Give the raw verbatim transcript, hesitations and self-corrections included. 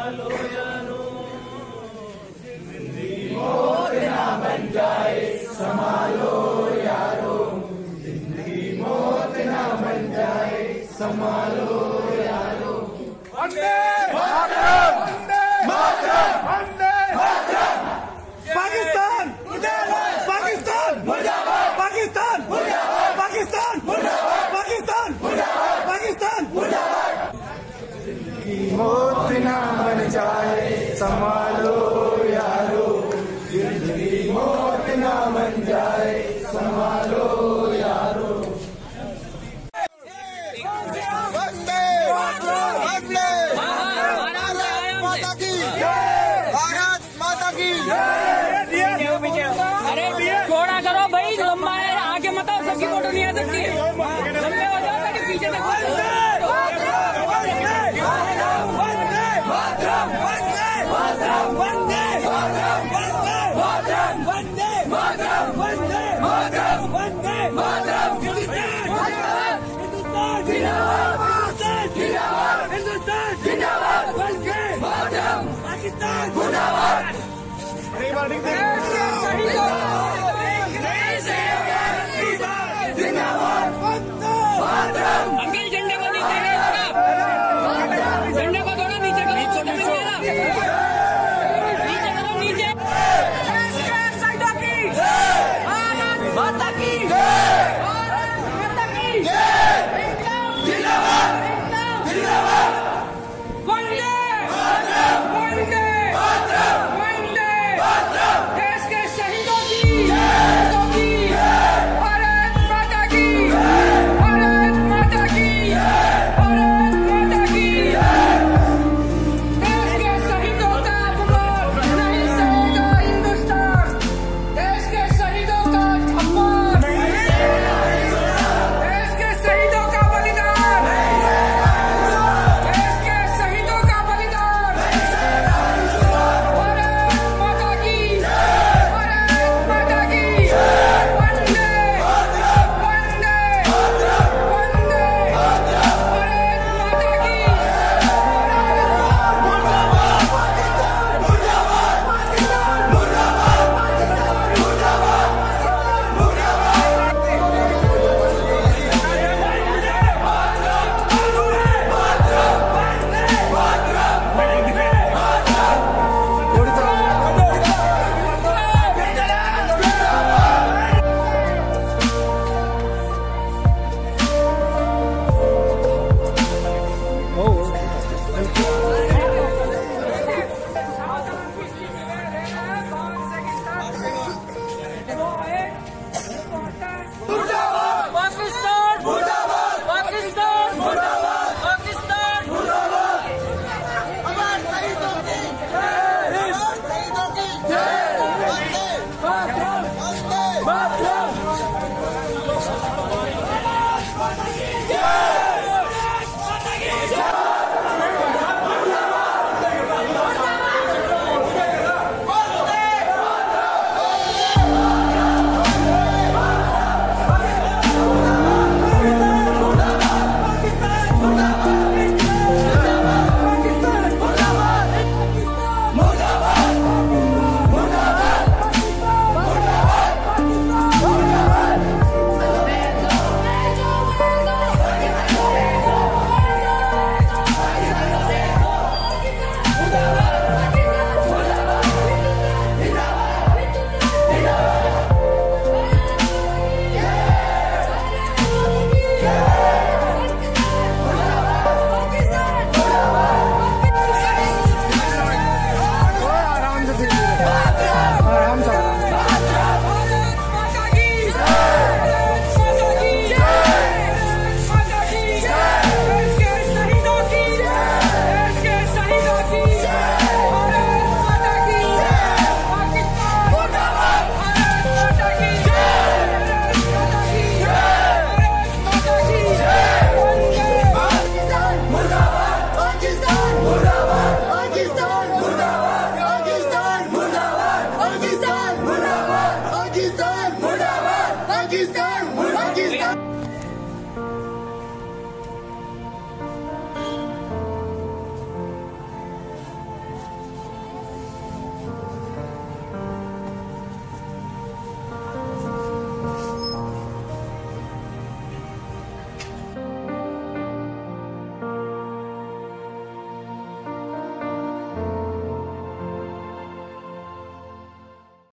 संभालो यारो, जिंदगी मौत ना बन जाए संभालो यारो, जिंदगी मौत ना बन जाए संभालो यारो। वंदे मातरम, वंदे मातरम, वंदे मातरम। पाकिस्तान मुर्दाबाद, पाकिस्तान मुर्दाबाद, पाकिस्तान मुर्दाबाद, पाकिस्तान मुर्दाबाद, पाकिस्तान मुर्दाबाद, पाकिस्तान मुर्दाबाद। जिंदगी मौत ना बन जाए संभालो यारो, जिंदगी मौत ना बन जाए संभालो यारो। वंदे वंदे भारत माता की जय, भारत माता की जय। अरे थोड़ा करो भाई, लंबा है, आगे मत आओ, सबकी फोटो नहीं आ सकती, लंबे हो जाओ ताकि पीछे तक। पाकिस्तान मुर्दाबाद। अंकल झंडे को नीचे, झंडे को थोड़ा नीचे करो, नीचे करो, नीचे। शहीदों की भारत माता की भारत माता की जिंदाबाद, जिंदाबाद। वंदे वंदे वंदे देश के शहीदों की, शहीदों की भारत माता की, भारत माता की, भारत माता की। देश के शहीदों का अपमान नहीं सहेगा हिंदुस्तान, देश के शहीदों का अपमान नहीं सहेगा हिंदुस्तान, देश के शहीदों का बलिदान, देश के शहीदों का बलिदान, भारत माता की, भारत माता की। वंदे वंदे वंदे भारत माता की। पाकिस्तान मुर्दाबाद, पाकिस्तान मुर्दाबाद, पाकिस्तान मुर्दाबाद। हमारे शहीदों की जय, हमारे शहीदों की जय। वंदे मातरम, वंदे मातरम। माता की जय, माता की जय। Pakistan, Pakistan, Pakistan.